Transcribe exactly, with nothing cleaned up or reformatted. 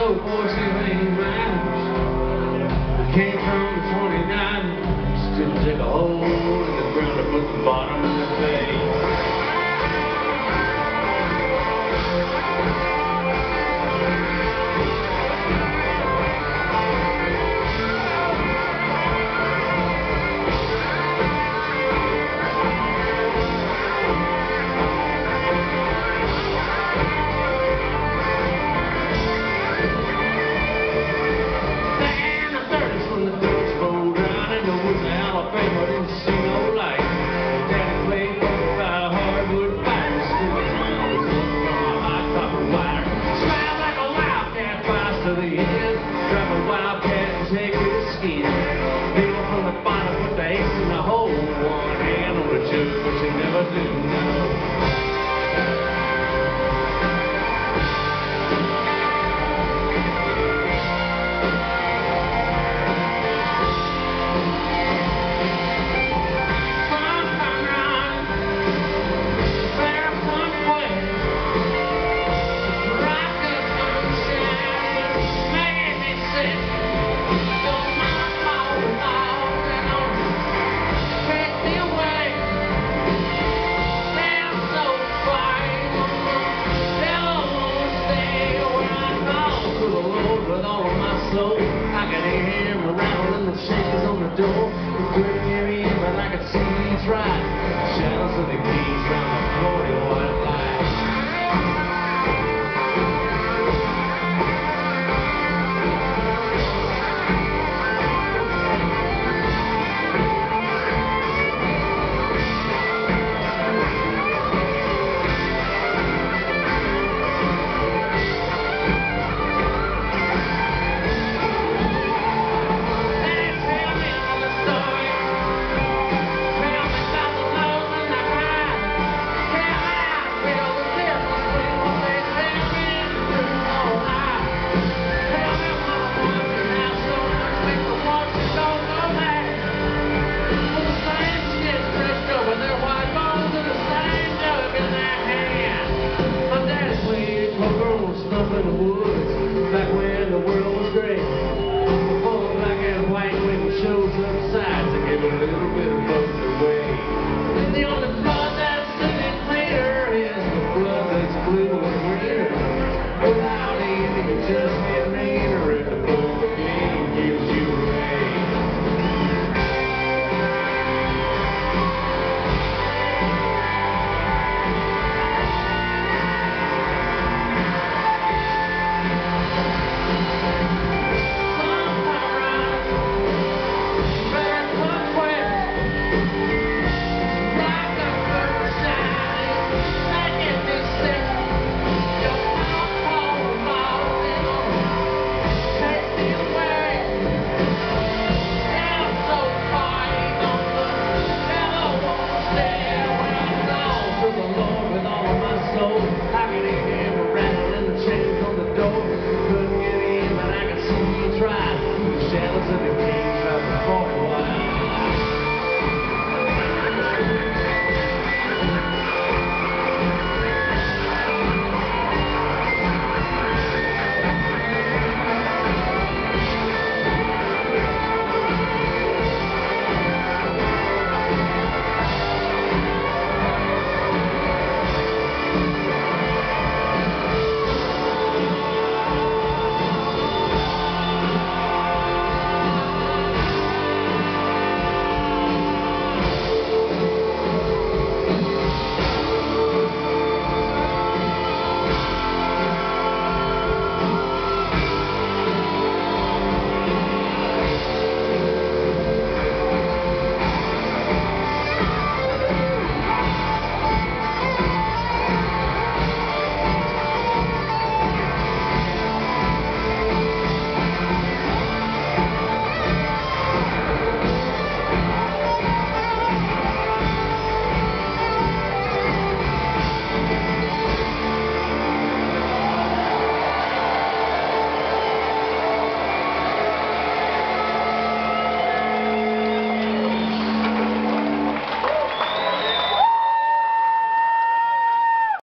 old boys who ain't riders. Came from the twenty-nine, still take a hole in the ground to put the bottom in the face. Drive a wildcat and take his skin. People from the bottom put the ace in the hole. One hand on the jug, but you never do know. I can hear him around and the shakers on the door. He couldn't hear me in, but I could see he's right. Shadows of the keys round the forty white lights. In the woods, back when the world was great. Before black and white when it shows up sides, I give a little bit of both away. And the only blood that's sitting clear is the blood that's blue and greener. Without anything, just